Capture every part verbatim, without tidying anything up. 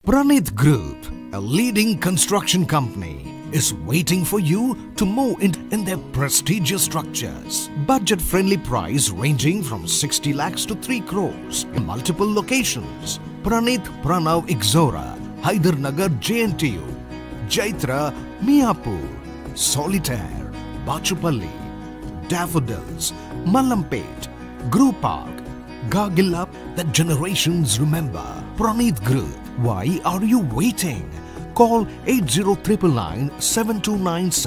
Pranith Group, a leading construction company, is waiting for you to move in, in their prestigious structures. Budget-friendly price ranging from sixty lakhs to three crores in multiple locations. Pranith Pranav Ixora, Hydernagar J N T U, Jaitra Miapur, Solitaire, Bachupalli, Daffodils, Mallampet, Group Park, Gagilla that generations remember. Pranith Group. Why are you waiting? Call eight zero nine nine nine seven two nine seven.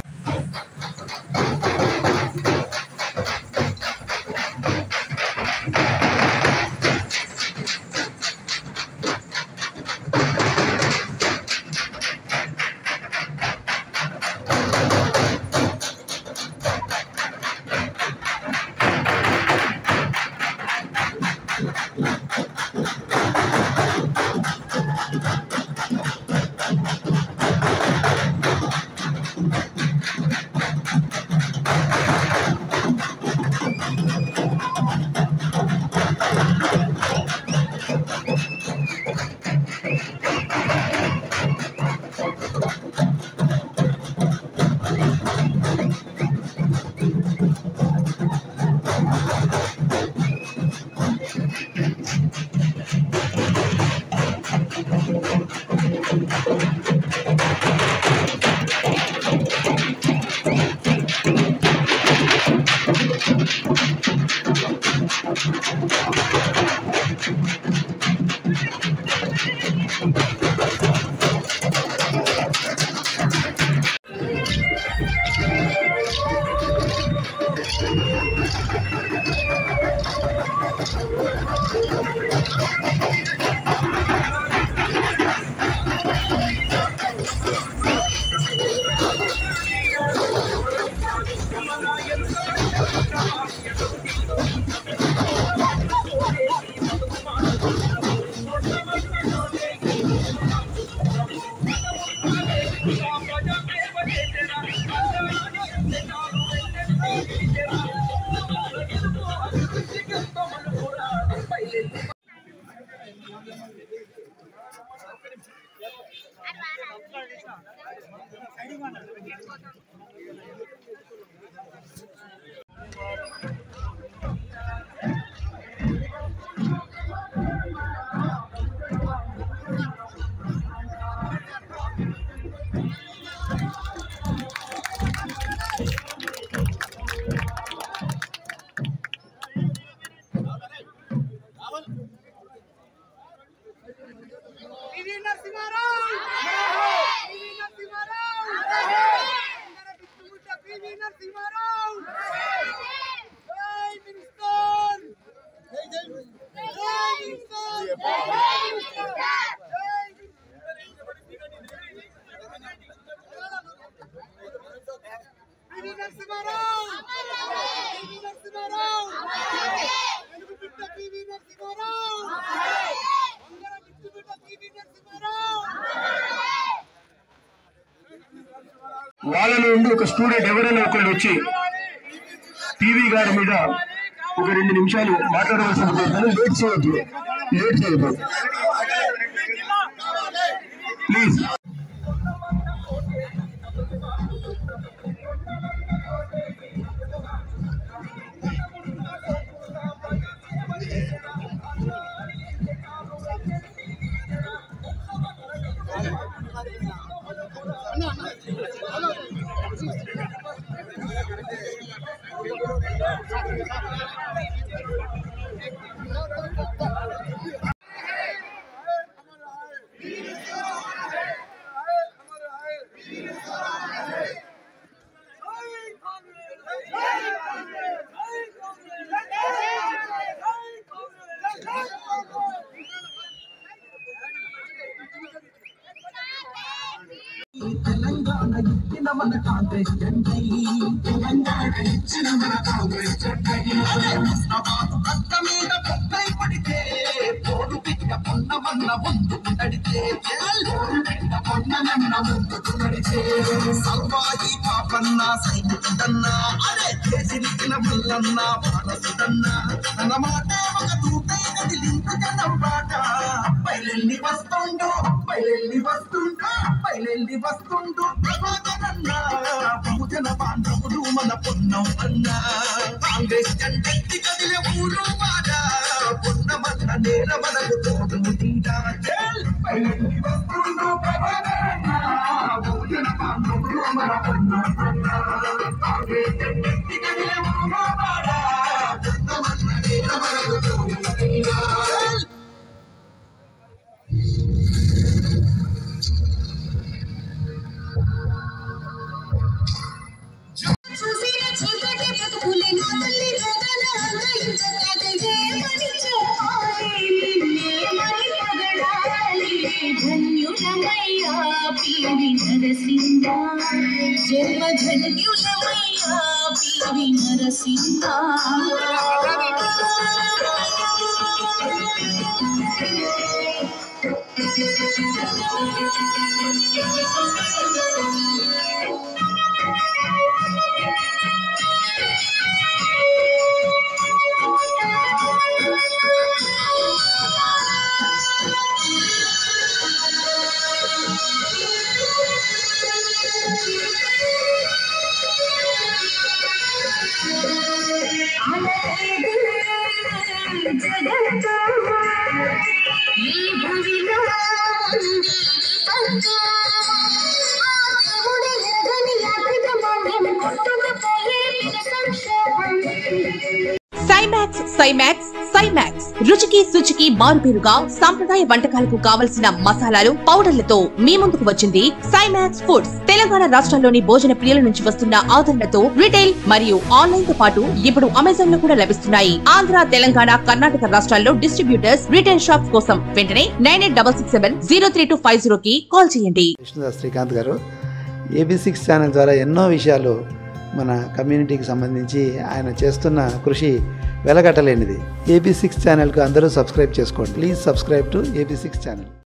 వాళ్ళలో ఉండి ఒక student ఎవరైనా ఒకళ్ళు వచ్చి TV గారి మీద ఒక రెండు నిమిషాలు మాట్లాడవలసిన కోరుతాను. లేట్ చేయొద్దు, లేట్ చేయొద్దు ప్లీజ్. తెలంగాణ ఇచ్చిన మన కాంగ్రెస్ జెండై, తెలంగాణ ఇచ్చిన మన కాంగ్రెస్ జెండై, హుస్నాబాద్ గడ్డ మీద పొక్కై పడితే పోడు బిడ్డ పొన్నమన్న ముందుకు నడితే, పోడు బిడ్డ పొన్నమన్న ముందుకు నడితే, సల్వాయి పాపన్న సైనికుడన్నా, అరే దేశినికిన మల్లన్న వారసుడన్నా, తన మాట ఒక తూటై కదిలింత జనం బాట, అబ్బాయిలెల్లి వస్తుండో అబ్బాయిలే బయలెల్లి వస్తుండు ప్రభాకరన్న బహుజన బాంధవుడు మన పొన్నం అన్న కాంగ్రెస్ జెండెత్తి కదిలే ఊరు వాడ పొన్నమన్న నేల మనకు తోడు తీరా బయలెల్లి వస్తుండు ప్రభాకరన్న బహుజన బాంధవుడు మన పొన్నం అన్న కాంగ్రెస్ జెండెత్తి కదిలే ఊరు వాడ పొన్నమన్న నేల మనకు తోడు తీరా జన్మ ధన్యులమయ్యా పీవి నరసింహ సైమాక్స్ సైమాక్స్ సైమాక్స్ రుచికి శుచికి మారుపేరుగా సాంప్రదాయ వంటకాలకు కావలసిన మసాలాలు పౌడర్లతో మీ ముందుకు వచ్చింది సైమాక్స్ ఫుడ్స్. తెలంగాణ రాష్ట్రంలోని భోజన ప్రియుల నుంచి వస్తున్న ఆదరణతో రిటైల్ మరియు ఆన్లైన్ తో పాటు ఇప్పుడు అమెజాన్ లో కూడా లభిస్తున్నాయి. ఆంధ్ర, తెలంగాణ, కర్ణాటక రాష్ట్రాల్లో డిస్ట్రిబ్యూటర్స్ రిటైల్ షాప్స్ కోసం వెంటనే nine eight double six seven zero three two five zero కి కాల్ చేయండి. కృష్ణదాస్ శ్రీకాంత్ గారు ఏబీ సిక్స్ ఛానల్ ద్వారా ఎన్నో విషయాలు మన కమ్యూనిటీకి సంబంధించి ఆయన చేస్తున్న కృషి వెలగట్టలేనిది. ఏబీ సిక్స్ ఛానల్కు అందరూ సబ్స్క్రైబ్ చేసుకోండి. Please subscribe to AB six channel.